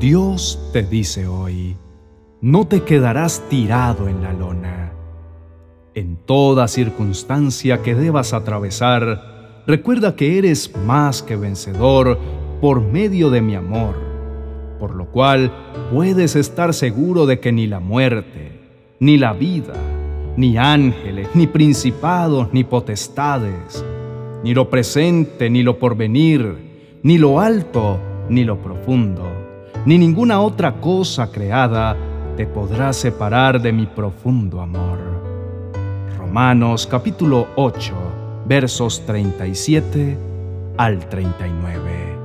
Dios te dice hoy, no te quedarás tirado en la lona. En toda circunstancia que debas atravesar, recuerda que eres más que vencedor por medio de mi amor, por lo cual puedes estar seguro de que ni la muerte, ni la vida, ni ángeles, ni principados, ni potestades, ni lo presente, ni lo porvenir, ni lo alto, ni lo profundo, ni ninguna otra cosa creada te podrá separar de mi profundo amor. Romanos capítulo 8, versos 37 al 39.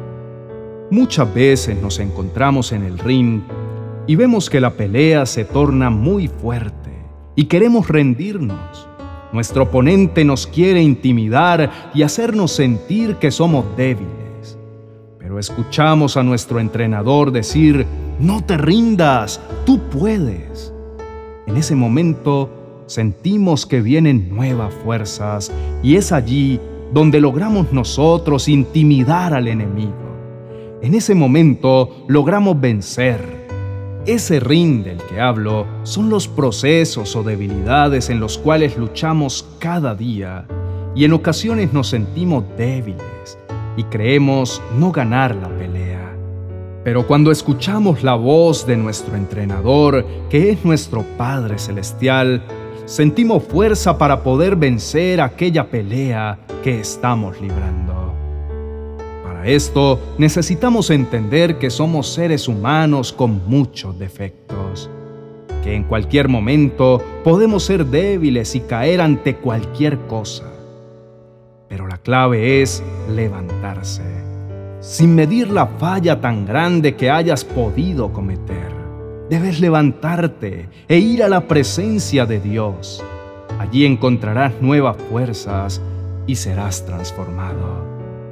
Muchas veces nos encontramos en el ring y vemos que la pelea se torna muy fuerte y queremos rendirnos. Nuestro oponente nos quiere intimidar y hacernos sentir que somos débiles. Pero escuchamos a nuestro entrenador decir: no te rindas, tú puedes. En ese momento sentimos que vienen nuevas fuerzas y es allí donde logramos nosotros intimidar al enemigo. En ese momento logramos vencer. Ese ring del que hablo son los procesos o debilidades en los cuales luchamos cada día y en ocasiones nos sentimos débiles y creemos no ganar la pelea. Pero cuando escuchamos la voz de nuestro entrenador, que es nuestro Padre Celestial, sentimos fuerza para poder vencer aquella pelea que estamos librando. Para esto necesitamos entender que somos seres humanos con muchos defectos, que en cualquier momento podemos ser débiles y caer ante cualquier cosa. Pero la clave es levantarse, sin medir la falla tan grande que hayas podido cometer. Debes levantarte e ir a la presencia de Dios. Allí encontrarás nuevas fuerzas y serás transformado.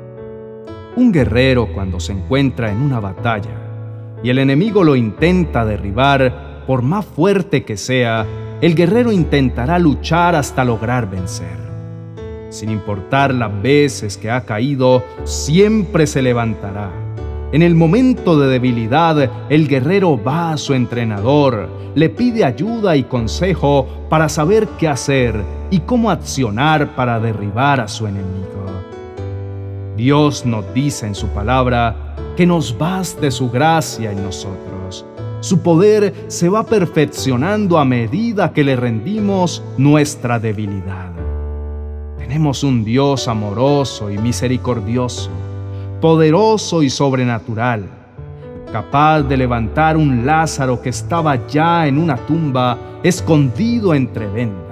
Un guerrero, cuando se encuentra en una batalla y el enemigo lo intenta derribar, por más fuerte que sea, el guerrero intentará luchar hasta lograr vencer. Sin importar las veces que ha caído, siempre se levantará. En el momento de debilidad, el guerrero va a su entrenador, le pide ayuda y consejo para saber qué hacer y cómo accionar para derribar a su enemigo. Dios nos dice en su palabra que nos baste su gracia en nosotros. Su poder se va perfeccionando a medida que le rendimos nuestra debilidad. Tenemos un Dios amoroso y misericordioso, poderoso y sobrenatural, capaz de levantar un Lázaro que estaba ya en una tumba, escondido entre vendas.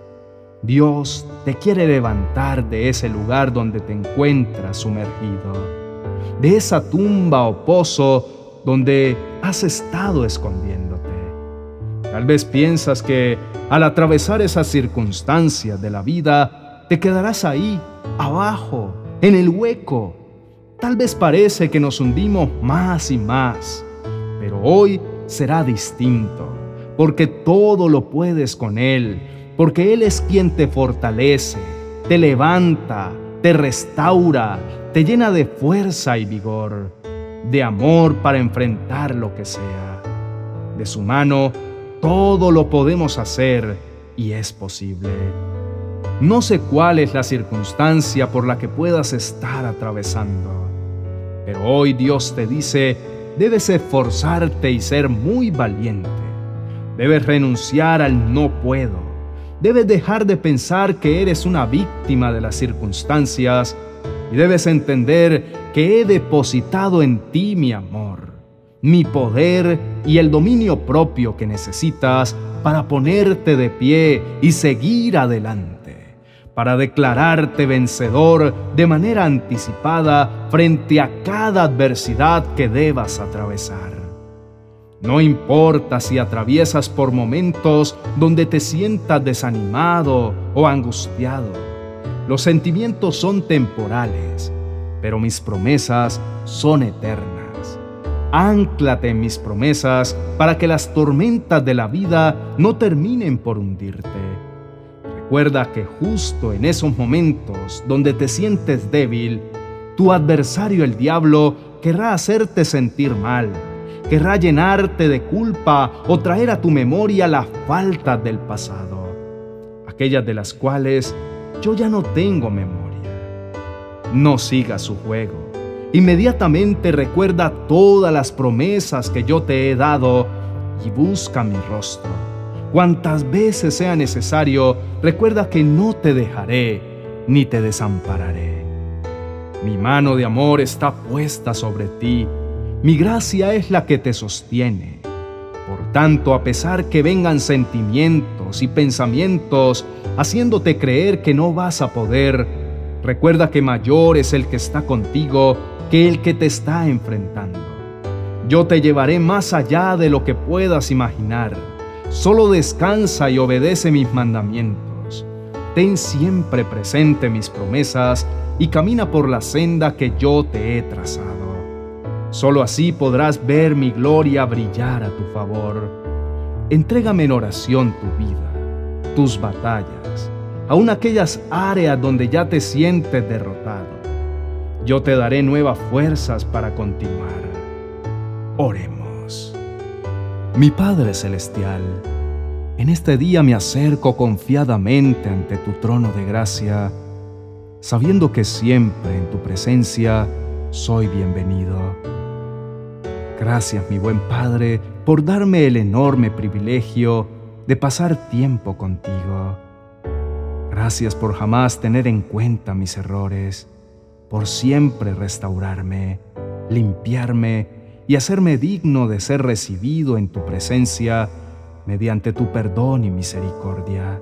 Dios te quiere levantar de ese lugar donde te encuentras sumergido, de esa tumba o pozo donde has estado escondiéndote. Tal vez piensas que al atravesar esas circunstancias de la vida, te quedarás ahí, abajo, en el hueco. Tal vez parece que nos hundimos más y más, pero hoy será distinto, porque todo lo puedes con Él, porque Él es quien te fortalece, te levanta, te restaura, te llena de fuerza y vigor, de amor para enfrentar lo que sea. De su mano, todo lo podemos hacer y es posible. No sé cuál es la circunstancia por la que puedas estar atravesando, pero hoy Dios te dice: debes esforzarte y ser muy valiente. Debes renunciar al no puedo. Debes dejar de pensar que eres una víctima de las circunstancias y debes entender que he depositado en ti mi amor, mi poder y el dominio propio que necesitas para ponerte de pie y seguir adelante, para declararte vencedor de manera anticipada frente a cada adversidad que debas atravesar. No importa si atraviesas por momentos donde te sientas desanimado o angustiado. Los sentimientos son temporales, pero mis promesas son eternas. Ánclate en mis promesas para que las tormentas de la vida no terminen por hundirte. Recuerda que justo en esos momentos donde te sientes débil, tu adversario el diablo querrá hacerte sentir mal querrá llenarte de culpa o traer a tu memoria las faltas del pasado, aquellas de las cuales yo ya no tengo memoria. No sigas su juego. Inmediatamente recuerda todas las promesas que yo te he dado y busca mi rostro. Cuantas veces sea necesario, recuerda que no te dejaré ni te desampararé. Mi mano de amor está puesta sobre ti. Mi gracia es la que te sostiene. Por tanto, a pesar que vengan sentimientos y pensamientos haciéndote creer que no vas a poder, recuerda que mayor es el que está contigo que el que te está enfrentando. Yo te llevaré más allá de lo que puedas imaginar. Solo descansa y obedece mis mandamientos. Ten siempre presente mis promesas y camina por la senda que yo te he trazado. Solo así podrás ver mi gloria brillar a tu favor. Entrégame en oración tu vida, tus batallas, aun aquellas áreas donde ya te sientes derrotado. Yo te daré nuevas fuerzas para continuar. Oremos. Mi Padre Celestial, en este día me acerco confiadamente ante tu trono de gracia, sabiendo que siempre en tu presencia soy bienvenido. Gracias, mi buen Padre, por darme el enorme privilegio de pasar tiempo contigo. Gracias por jamás tener en cuenta mis errores, por siempre restaurarme, limpiarme y hacerme digno de ser recibido en tu presencia mediante tu perdón y misericordia.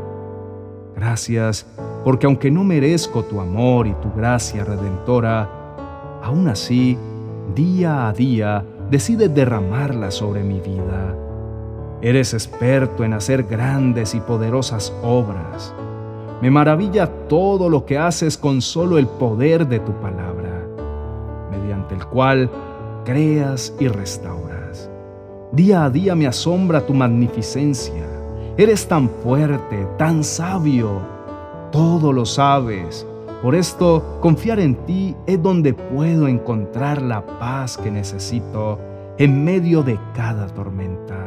Gracias porque aunque no merezco tu amor y tu gracia redentora, aún así, día a día, decides derramarla sobre mi vida. Eres experto en hacer grandes y poderosas obras. Me maravilla todo lo que haces con solo el poder de tu palabra, mediante el cual creas y restauras. Día a día me asombra tu magnificencia. Eres tan fuerte, tan sabio. Todo lo sabes. Por esto, confiar en ti es donde puedo encontrar la paz que necesito en medio de cada tormenta.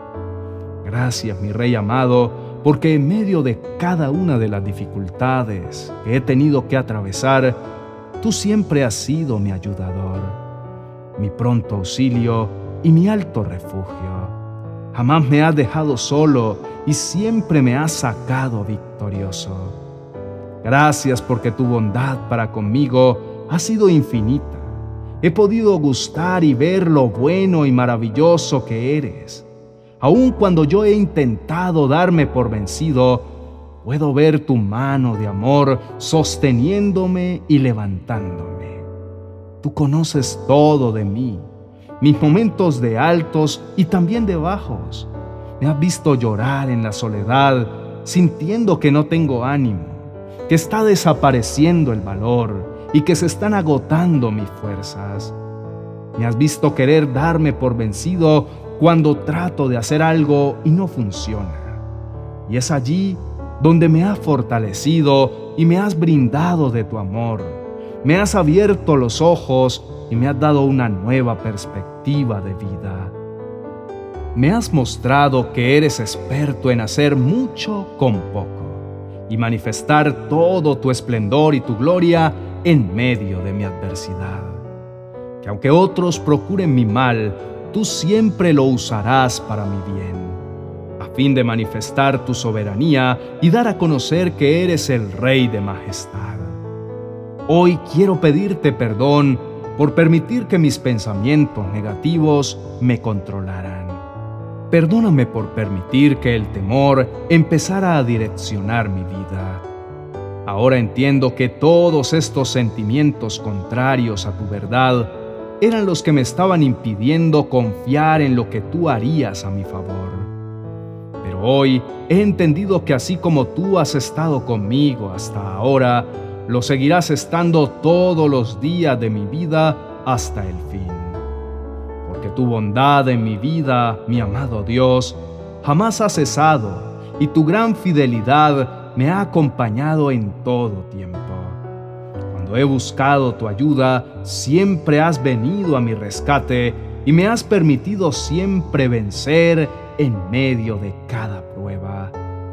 Gracias, mi Rey amado, porque en medio de cada una de las dificultades que he tenido que atravesar, tú siempre has sido mi ayudador, mi pronto auxilio y mi alto refugio. Jamás me has dejado solo y siempre me has sacado victorioso. Gracias porque tu bondad para conmigo ha sido infinita. He podido gustar y ver lo bueno y maravilloso que eres. Aun cuando yo he intentado darme por vencido, puedo ver tu mano de amor sosteniéndome y levantándome. Tú conoces todo de mí, mis momentos de altos y también de bajos. Me has visto llorar en la soledad, sintiendo que no tengo ánimo, que está desapareciendo el valor y que se están agotando mis fuerzas. Me has visto querer darme por vencido cuando trato de hacer algo y no funciona. Y es allí donde me has fortalecido y me has brindado de tu amor. Me has abierto los ojos y me has dado una nueva perspectiva de vida. Me has mostrado que eres experto en hacer mucho con poco y manifestar todo tu esplendor y tu gloria en medio de mi adversidad. Que aunque otros procuren mi mal, tú siempre lo usarás para mi bien, a fin de manifestar tu soberanía y dar a conocer que eres el Rey de majestad. Hoy quiero pedirte perdón por permitir que mis pensamientos negativos me controlaran. Perdóname por permitir que el temor empezara a direccionar mi vida. Ahora entiendo que todos estos sentimientos contrarios a tu verdad eran los que me estaban impidiendo confiar en lo que tú harías a mi favor. Pero hoy he entendido que así como tú has estado conmigo hasta ahora, lo seguirás estando todos los días de mi vida hasta el fin. Porque tu bondad en mi vida, mi amado Dios, jamás ha cesado y tu gran fidelidad me ha acompañado en todo tiempo. Cuando he buscado tu ayuda, siempre has venido a mi rescate y me has permitido siempre vencer en medio de cada prueba.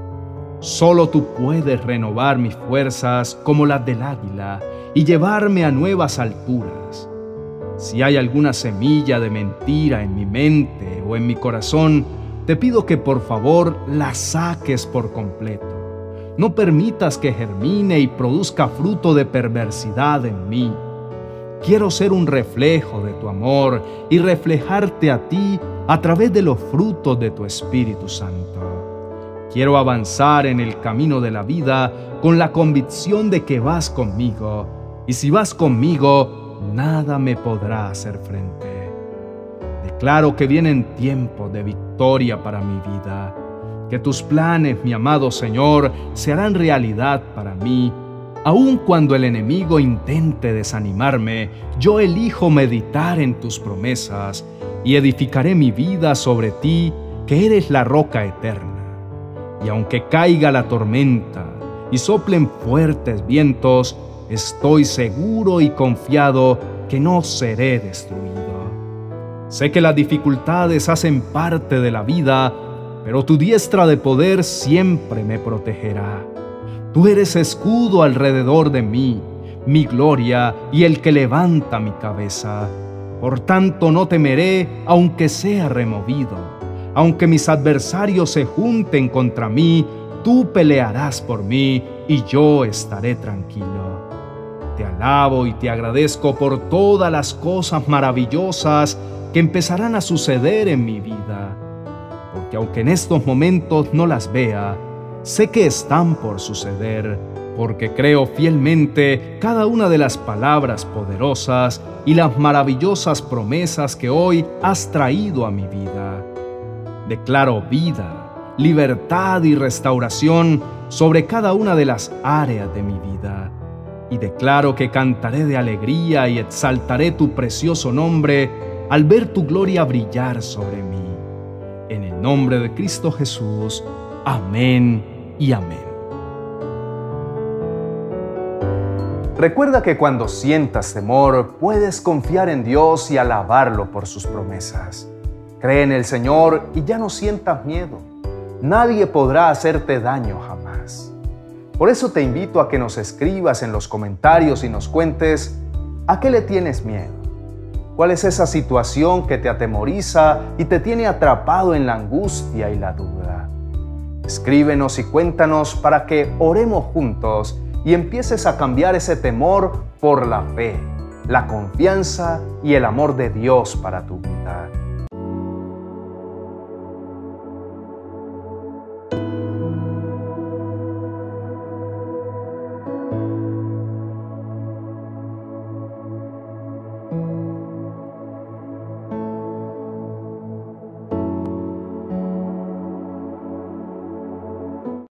Solo tú puedes renovar mis fuerzas como las del águila y llevarme a nuevas alturas. Si hay alguna semilla de mentira en mi mente o en mi corazón, te pido que por favor la saques por completo. No permitas que germine y produzca fruto de perversidad en mí. Quiero ser un reflejo de tu amor y reflejarte a ti a través de los frutos de tu Espíritu Santo. Quiero avanzar en el camino de la vida con la convicción de que vas conmigo, y si vas conmigo, nada me podrá hacer frente. Declaro que vienen tiempos de victoria para mi vida, que tus planes, mi amado Señor, se harán realidad para mí. Aun cuando el enemigo intente desanimarme, yo elijo meditar en tus promesas y edificaré mi vida sobre ti, que eres la roca eterna. Y aunque caiga la tormenta y soplen fuertes vientos, estoy seguro y confiado que no seré destruido. Sé que las dificultades hacen parte de la vida, pero tu diestra de poder siempre me protegerá. Tú eres escudo alrededor de mí, mi gloria y el que levanta mi cabeza. Por tanto no temeré aunque sea removido. Aunque mis adversarios se junten contra mí, tú pelearás por mí y yo estaré tranquilo. Te alabo y te agradezco por todas las cosas maravillosas que empezarán a suceder en mi vida. Porque aunque en estos momentos no las vea, sé que están por suceder, porque creo fielmente cada una de las palabras poderosas y las maravillosas promesas que hoy has traído a mi vida. Declaro vida, libertad y restauración sobre cada una de las áreas de mi vida. Y declaro que cantaré de alegría y exaltaré tu precioso nombre al ver tu gloria brillar sobre mí. En el nombre de Cristo Jesús. Amén y amén. Recuerda que cuando sientas temor, puedes confiar en Dios y alabarlo por sus promesas. Cree en el Señor y ya no sientas miedo. Nadie podrá hacerte daño jamás. Por eso te invito a que nos escribas en los comentarios y nos cuentes ¿a qué le tienes miedo? ¿Cuál es esa situación que te atemoriza y te tiene atrapado en la angustia y la duda? Escríbenos y cuéntanos para que oremos juntos y empieces a cambiar ese temor por la fe, la confianza y el amor de Dios para tu vida.